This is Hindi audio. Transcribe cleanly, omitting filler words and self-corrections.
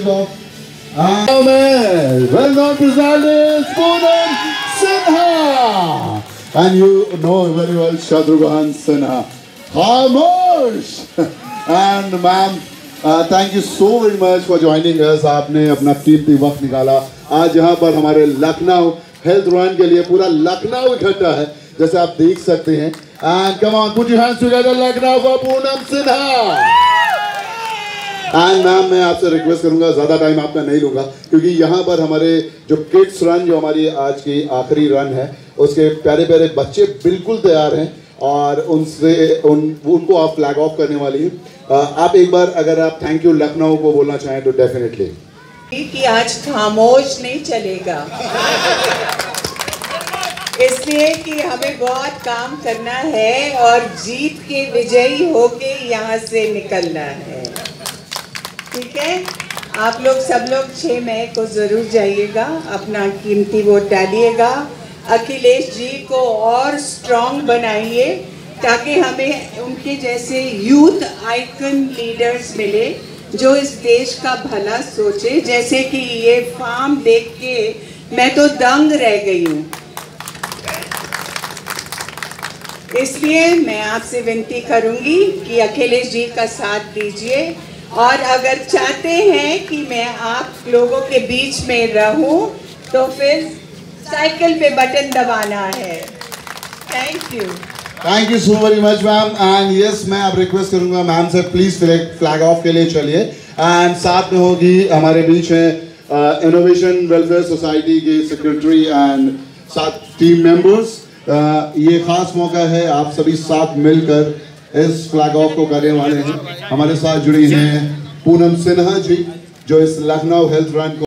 off. Well known personality, Poonam Sinha, and you know very well Shatrughan Sinha. Khamosh. And ma'am, thank you so very much for joining us. आपने अपना कीमती वक्त निकाला आज यहाँ पर हमारे लखनऊ हेल्थ रन के लिए पूरा लखनऊ इकट्ठा है जैसे आप देख सकते हैं. And come on, put your hands together, Lucknow for Poonam Sinha. And ma'am मैं आपसे रिक्वेस्ट करूंगा ज़्यादा टाइम आपका नहीं लूँगा क्योंकि यहाँ पर हमारे जो किड्स रन जो हमारी आज की आखिरी रन है उसके प्यारे प्यारे बच्चे बिल्कुल तैयार हैं और उनको आप फ्लैग ऑफ करने वाली हैं. आप एक बार अगर आप थैंक यू लखनऊ को बोलना चाहें तो डेफिनेटली कि आज खामोश नहीं चलेगा इसलिए कि हमें बहुत काम करना है और जीत के विजयी होके यहाँ से निकलना है. ठीक है, आप लोग सब लोग 6 मई को ज़रूर जाइएगा, अपना कीमती वोट डालिएगा. अखिलेश जी को और स्ट्रॉन्ग बनाइए ताकि हमें उनके जैसे यूथ आइकन लीडर्स मिले जो इस देश का भला सोचे. जैसे कि ये फार्म देख के मैं तो दंग रह गई हूँ. इसलिए मैं आपसे विनती करूँगी कि अखिलेश जी का साथ दीजिए और अगर चाहते हैं कि मैं आप लोगों के बीच में रहूं तो फिर साइकिल पे बटन दबाना है. Thank you so very much ma'am. And yes मैं अब रिक्वेस्ट करूंगा मैम से प्लीज फ्लैग ऑफ के लिए चलिए. एंड साथ में होगी हमारे बीच में इनोवेशन वेलफेयर सोसाइटी के सेक्रेटरी एंड साथ टीम मेंबर्स. ये खास मौका है आप सभी साथ मिलकर इस फ्लैग ऑफ को करने वाले हैं. हमारे साथ जुड़ी हैं पूनम सिन्हा जी जो इस लखनऊ हेल्थ रन को